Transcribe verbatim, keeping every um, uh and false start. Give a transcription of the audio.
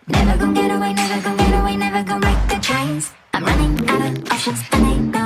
Never gonna get away, never gonna get away, never gonna make the trains. I'm running out of options and they know